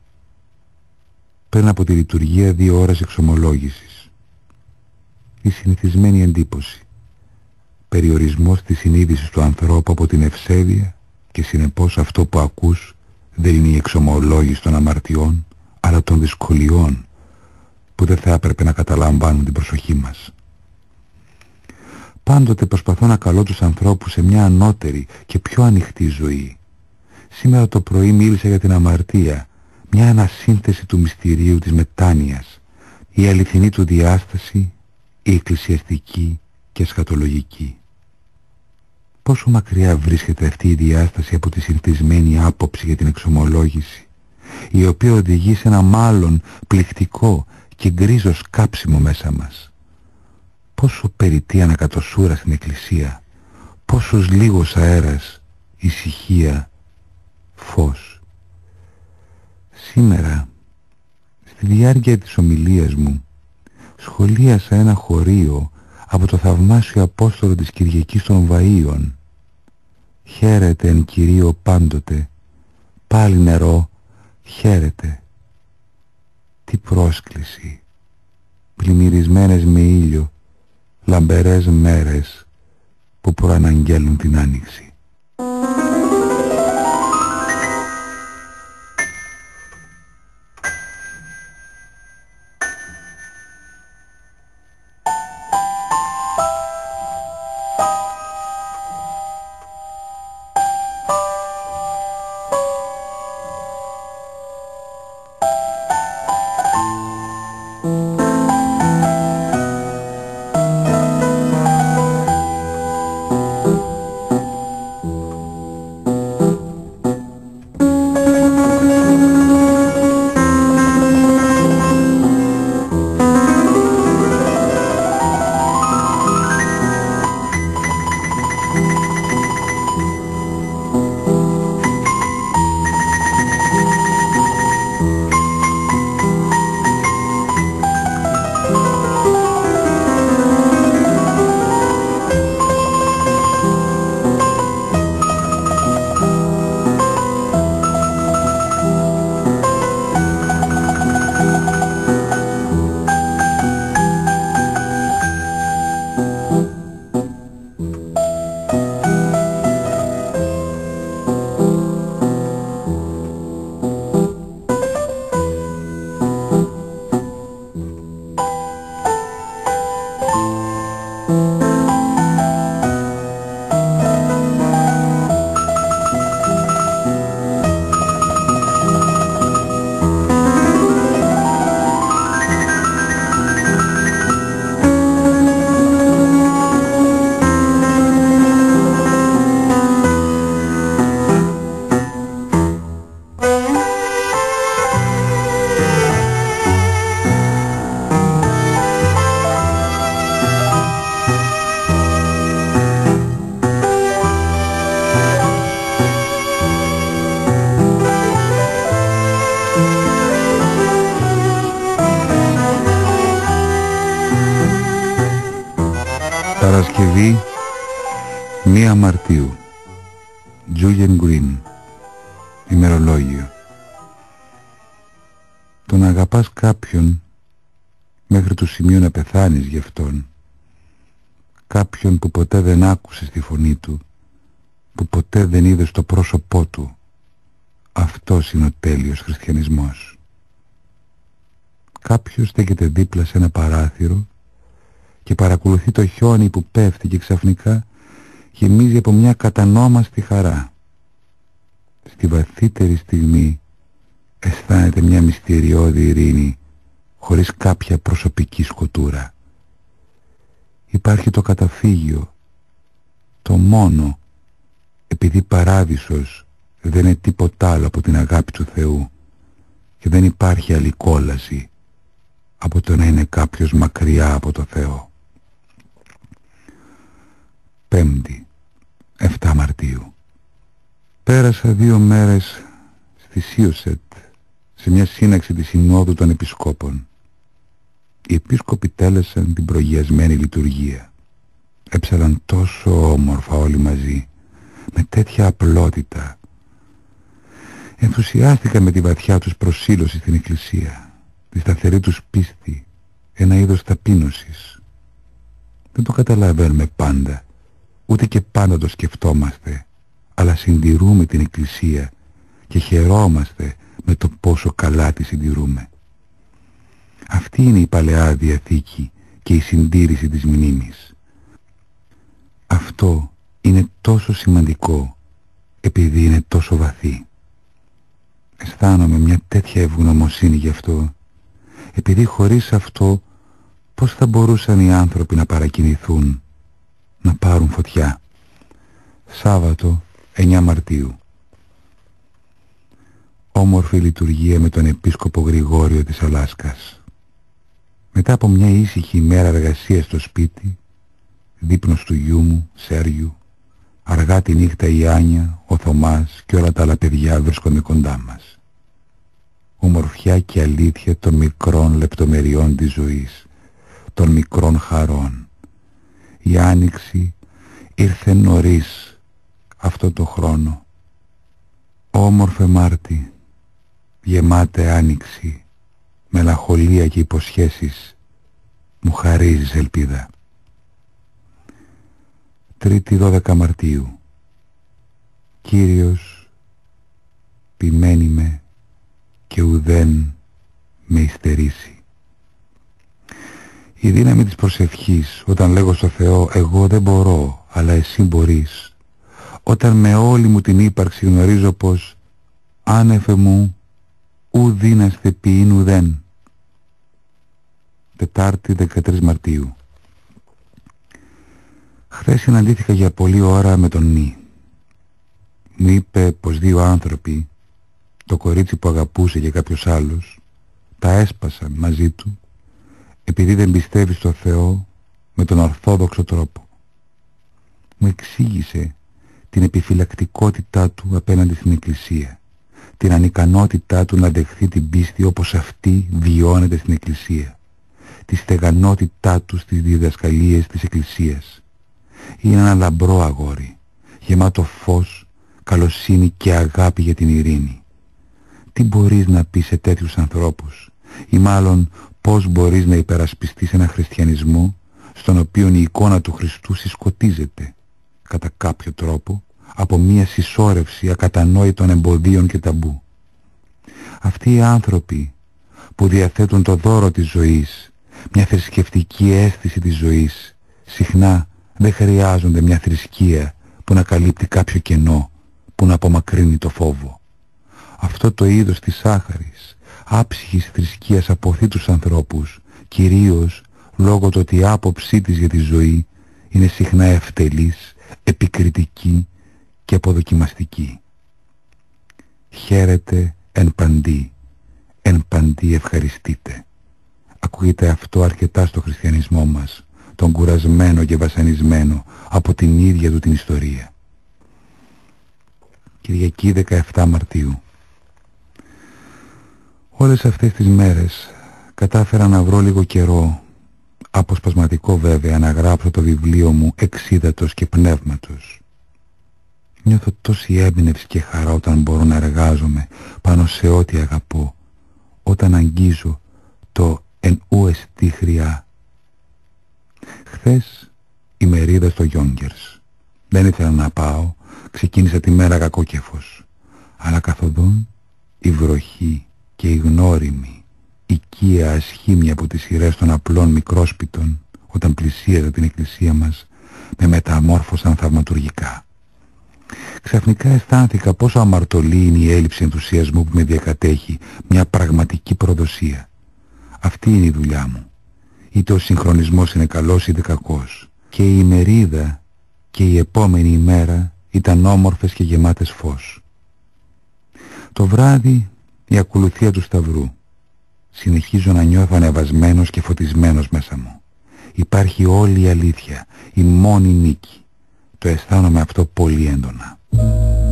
[SPEAKER 1] πριν από τη λειτουργία 2 ώρες εξομολόγησης. Η συνηθισμένη εντύπωση. Περιορισμός της συνείδησης του ανθρώπου από την ευσέβεια και συνεπώς αυτό που ακούς δεν είναι η εξομολόγηση των αμαρτιών, αλλά των δυσκολιών που δεν θα έπρεπε να καταλαμβάνουν την προσοχή μας. Πάντοτε προσπαθώ να καλώ τους ανθρώπους σε μια ανώτερη και πιο ανοιχτή ζωή. Σήμερα το πρωί μίλησα για την αμαρτία, μια ανασύνθεση του μυστηρίου της μετάνοιας, η αληθινή του διάσταση, η εκκλησιαστική και εσχατολογική. Πόσο μακριά βρίσκεται αυτή η διάσταση από τη συνηθισμένη άποψη για την εξομολόγηση, η οποία οδηγεί σε ένα μάλλον πληκτικό και γκρίζο σκάψιμο μέσα μας. Πόσο περιττή ανακατοσούρα στην Εκκλησία, πόσος λίγος αέρας, ησυχία, φως. Σήμερα, στη διάρκεια της ομιλίας μου, σχολίασα ένα χωρίο από το θαυμάσιο Απόστολο της Κυριακής των Βαΐων. «Χαίρετε εν Κυρίω πάντοτε, πάλι νερό, χαίρετε». Τι πρόσκληση, πλημμυρισμένες με ήλιο, λαμπερές μέρες που προαναγγέλουν την άνοιξη. Παρασκευή 1 Μαρτίου. Julian Green. Ημερολόγιο. Το να αγαπάς κάποιον μέχρι του σημείου να πεθάνεις γι' αυτόν, κάποιον που ποτέ δεν άκουσες τη φωνή του, που ποτέ δεν είδες το πρόσωπό του, αυτός είναι ο τέλειος χριστιανισμός. Κάποιος στέκεται δίπλα σε ένα παράθυρο και παρακολουθεί το χιόνι που πέφτει και ξαφνικά γεμίζει από μια κατανόμαστη χαρά. Στη βαθύτερη στιγμή αισθάνεται μια μυστηριώδη ειρήνη χωρίς κάποια προσωπική σκοτούρα. Υπάρχει το καταφύγιο, το μόνο, επειδή παράδεισος δεν είναι τίποτα άλλο από την αγάπη του Θεού και δεν υπάρχει άλλη κόλαση από το να είναι κάποιος μακριά από το Θεό. 5η, 7 Μαρτίου. Πέρασα 2 μέρες στη Σίουσετ σε μια σύναξη της Συνόδου των Επισκόπων. Οι επίσκοποι τέλεσαν την προγιασμένη λειτουργία. Έψαλαν τόσο όμορφα όλοι μαζί, με τέτοια απλότητα. Ενθουσιάστηκα με τη βαθιά τους προσήλωση στην Εκκλησία, τη σταθερή τους πίστη, ένα είδος ταπείνωσης. Δεν το καταλαβαίνουμε πάντα, ούτε και πάντα το σκεφτόμαστε, αλλά συντηρούμε την Εκκλησία και χαιρόμαστε με το πόσο καλά τη συντηρούμε. Αυτή είναι η Παλαιά Διαθήκη και η συντήρηση της μνήμης. Αυτό είναι τόσο σημαντικό επειδή είναι τόσο βαθύ. Αισθάνομαι μια τέτοια ευγνωμοσύνη γι' αυτό, επειδή χωρίς αυτό πώς θα μπορούσαν οι άνθρωποι να παρακινηθούν, να πάρουν φωτιά. Σάββατο 9 Μαρτίου. Όμορφη λειτουργία με τον Επίσκοπο Γρηγόριο της Αλάσκας. Μετά από μια ήσυχη ημέρα εργασίας στο σπίτι, δείπνος του γιού μου, Σέργιου, αργά τη νύχτα η Άνια, ο Θωμάς και όλα τα άλλα παιδιά βρίσκονται κοντά μας. Ομορφιά και αλήθεια των μικρών λεπτομεριών της ζωής, των μικρών χαρών. Η άνοιξη ήρθε νωρίς αυτό το χρόνο. Όμορφε Μάρτη, γεμάτε άνοιξη, μελαγχολία και υποσχέσεις, μου χαρίζεις ελπίδα. 3η 12 Μαρτίου. Κύριος ποιμένη με και ουδέν με υστερήσει. Η δύναμη της προσευχής, όταν λέγω στο Θεό εγώ δεν μπορώ αλλά εσύ μπορείς, όταν με όλη μου την ύπαρξη γνωρίζω πως άνεφε μου ου δύναστε ποιήν ουδέν. Τετάρτη 13 Μαρτίου. Χθες συναντήθηκα για πολλή ώρα με τον Νι. Μου είπε πως 2 άνθρωποι, το κορίτσι που αγαπούσε και κάποιος άλλος, τα έσπασαν μαζί του επειδή δεν πιστεύει στο Θεό με τον ορθόδοξο τρόπο. Μου εξήγησε την επιφυλακτικότητά του απέναντι στην Εκκλησία, την ανικανότητά του να δεχθεί την πίστη όπως αυτή βιώνεται στην Εκκλησία, τη στεγανότητά του στις διδασκαλίες της Εκκλησίας. Είναι ένα λαμπρό αγόρι, γεμάτο φως, καλοσύνη και αγάπη για την ειρήνη. Τι μπορείς να πεις σε τέτοιους ανθρώπους, ή μάλλον πώς μπορείς να υπερασπιστείς ένα χριστιανισμό στον οποίο η εικόνα του Χριστού συσκοτίζεται κατά κάποιο τρόπο από μια συσσόρευση ακατανόητων εμποδίων και ταμπού. Αυτοί οι άνθρωποι που διαθέτουν το δώρο της ζωής, μια θρησκευτική αίσθηση της ζωής, συχνά δεν χρειάζονται μια θρησκεία που να καλύπτει κάποιο κενό, που να απομακρύνει το φόβο. Αυτό το είδος της άχαρης, άψυχης θρησκείας αποθεί τους ανθρώπους, κυρίως λόγω του ότι η άποψή της για τη ζωή είναι συχνά ευτελής, επικριτική και αποδοκιμαστική. Χαίρετε εν παντί ευχαριστείτε. Ακούγεται αυτό αρκετά στο χριστιανισμό μας, τον κουρασμένο και βασανισμένο από την ίδια του την ιστορία. Κυριακή 17 Μαρτίου. Όλες αυτές τις μέρες κατάφερα να βρω λίγο καιρό, αποσπασματικό βέβαια, να γράψω το βιβλίο μου Εξίδατος και Πνεύματος. Νιώθω τόση έμπνευση και χαρά όταν μπορώ να εργάζομαι πάνω σε ό,τι αγαπώ, όταν αγγίζω το εν ου εστί χρειά. Χθες η μερίδα στο Γιόγκερς. Δεν ήθελα να πάω, ξεκίνησα τη μέρα κακόκεφος. Αλλά καθοδόν η βροχή και η γνώριμη, οικία ασχήμια από τις σειρές των απλών μικρόσπιτων, όταν πλησίαζα την εκκλησία μας, με μεταμόρφωσαν θαυματουργικά. Ξαφνικά αισθάνθηκα πόσο αμαρτωλή είναι η έλλειψη ενθουσιασμού που με διακατέχει, μια πραγματική προδοσία. Αυτή είναι η δουλειά μου. Είτε ο συγχρονισμός είναι καλός είτε κακός. Και η ημερίδα και η επόμενη ημέρα ήταν όμορφες και γεμάτες φως. Το βράδυ η ακολουθία του Σταυρού. Συνεχίζω να νιώθω ανεβασμένος και φωτισμένος μέσα μου. Υπάρχει όλη η αλήθεια, η μόνη νίκη. Το αισθάνομαι αυτό πολύ έντονα.